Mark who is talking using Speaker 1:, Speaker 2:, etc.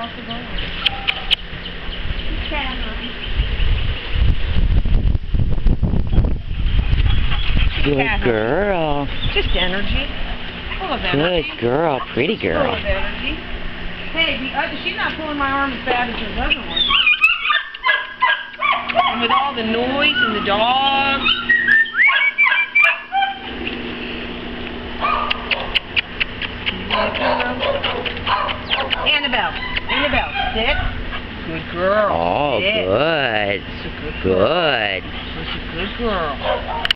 Speaker 1: off the ball.
Speaker 2: Good girl.
Speaker 1: Just energy. Full of energy.
Speaker 2: Good girl. Pretty girl.
Speaker 1: Full of energy. Hey, she's not pulling my arm as bad as her other one. And with all the noise and the dogs. Annabelle, sit. Good girl.
Speaker 2: Oh,
Speaker 1: sit.
Speaker 2: good.
Speaker 1: She's a good girl.
Speaker 2: Good.
Speaker 1: She's a good girl.